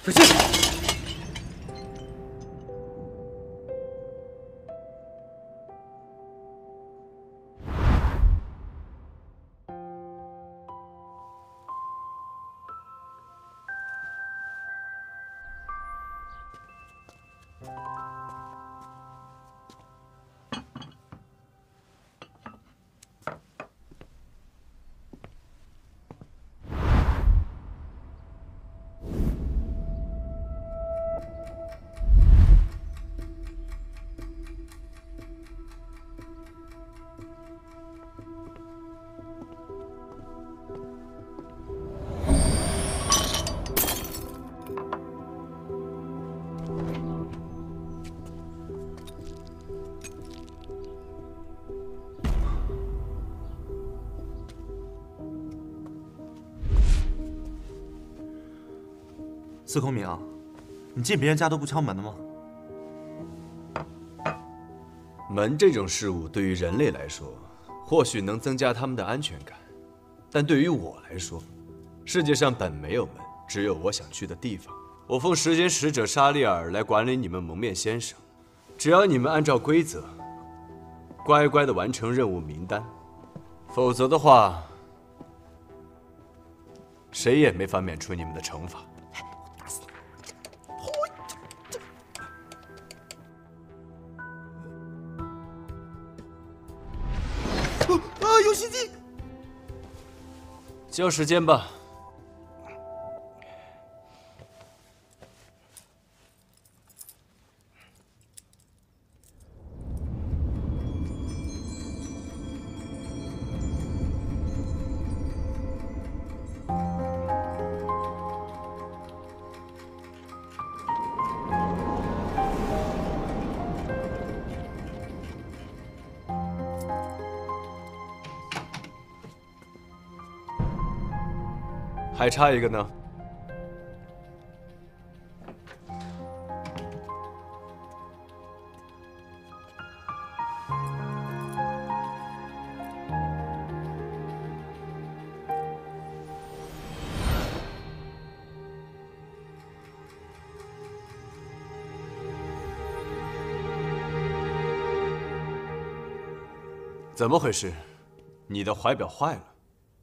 小心！ 司空明，你进别人家都不敲门的吗？ 门这种事物对于人类来说，或许能增加他们的安全感，但对于我来说，世界上本没有门，只有我想去的地方。我奉时间使者沙利尔来管理你们蒙面先生，只要你们按照规则，乖乖地完成任务名单，否则的话，谁也没法免除你们的惩罚。 有袭击！ 交时间吧。还差一个呢。怎么回事？你的怀表坏了？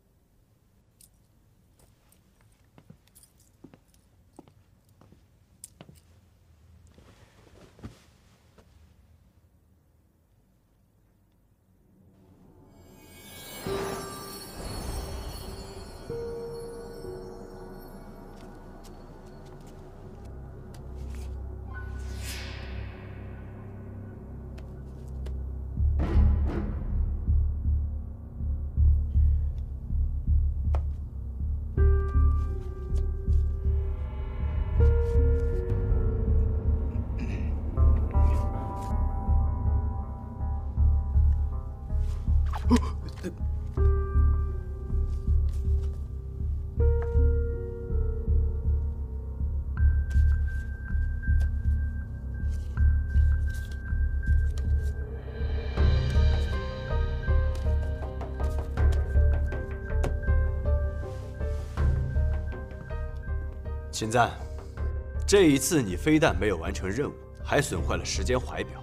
秦赞，这一次你非但没有完成任务，还损坏了时间怀表。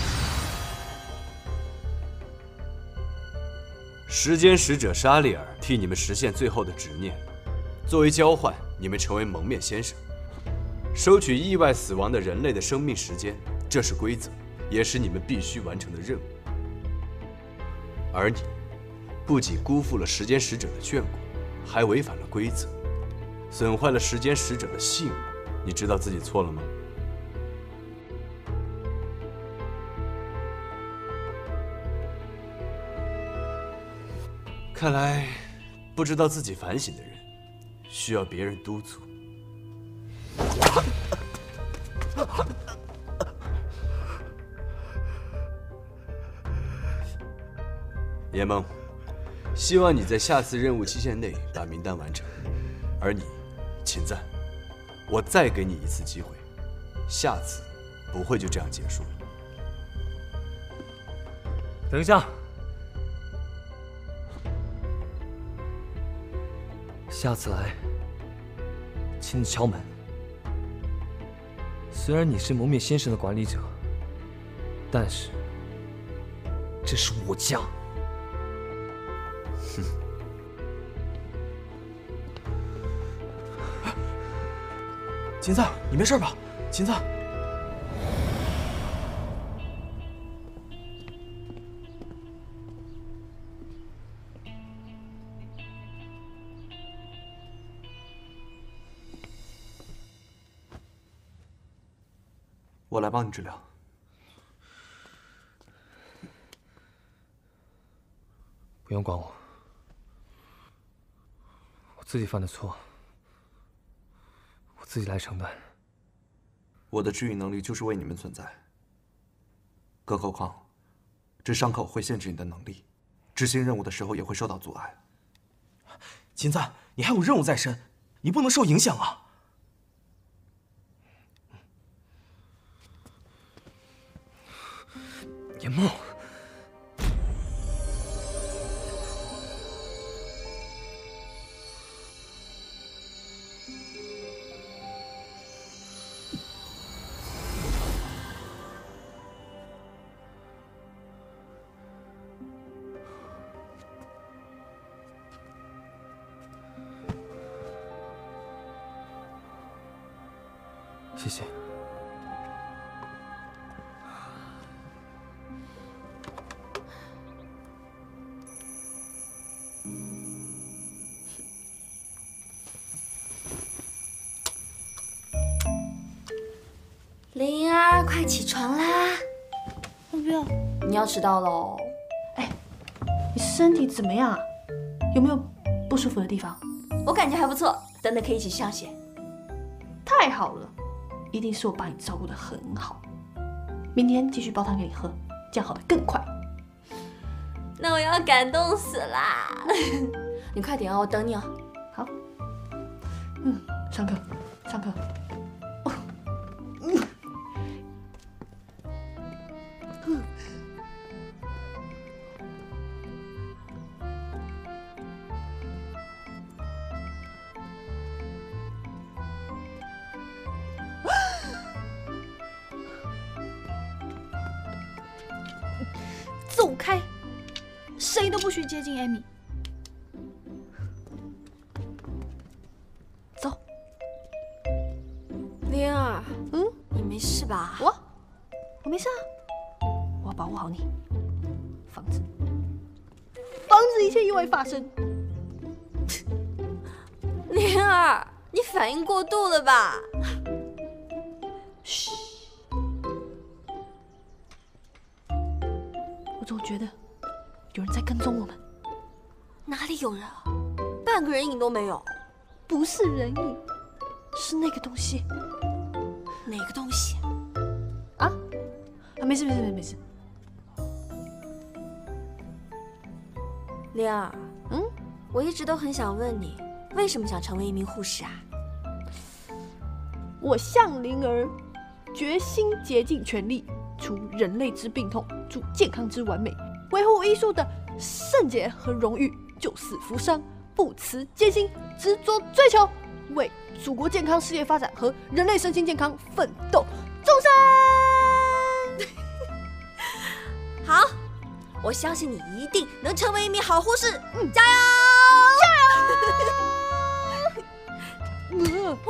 时间使者沙利尔替你们实现最后的执念，作为交换，你们成为蒙面先生，收取意外死亡的人类的生命时间，这是规则，也是你们必须完成的任务。而你，不仅辜负了时间使者的眷顾，还违反了规则。 损坏了时间使者的信物，你知道自己错了吗？看来，不知道自己反省的人，需要别人督促。叶梦，希望你在下次任务期限内把名单完成，而你。 秦赞，我再给你一次机会，下次不会就这样结束了。 等一下，下次来，请你敲门。 虽然你是蒙面先生的管理者，但是这是我家。 哼。 芹子，你没事吧？芹子。 我来帮你治疗。 不用管我，我自己犯的错，我自己来承担。 我的治愈能力就是为你们存在。更何况，这伤口会限制你的能力，执行任务的时候也会受到阻碍。 芹子，你还有任务在身，你不能受影响啊！ 严梦，谢谢。 灵儿，快起床啦！ 不要， 你要迟到喽。 哎，你身体怎么样啊？有没有不舒服的地方？ 我感觉还不错，等等可以一起上学。 太好了，一定是我把你照顾得很好。明天继续煲汤给你喝，这样好得更快。 那我要感动死啦！你快点哦，我等你哦。 好。上课，上课。 走开！谁都不许接近艾米。走。 灵儿，你没事吧？ 我没事啊，我要保护好你，防止一切意外发生。 灵儿，你反应过度了吧？ 嘘。 我总觉得有人在跟踪我们， 哪里有人啊？半个人影都没有。 不是人影，是那个东西。 哪个东西？ 啊？没事。 灵儿，我一直都很想问你，为什么想成为一名护士啊？ 我向灵儿决心竭尽全力。 除人类之病痛，助健康之完美，维护医术的圣洁和荣誉，救死扶伤，不辞艰辛，执着追求，为祖国健康事业发展和人类身心健康奋斗终身。 好，我相信你一定能成为一名好护士。加油！加油！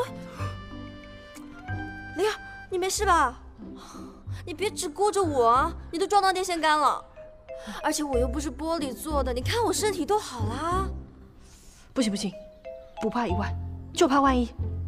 灵儿，你没事吧？ 你别只顾着我啊！你都撞到电线杆了，而且我又不是玻璃做的，你看我身体都好啦。 不行，不怕意外，就怕万一。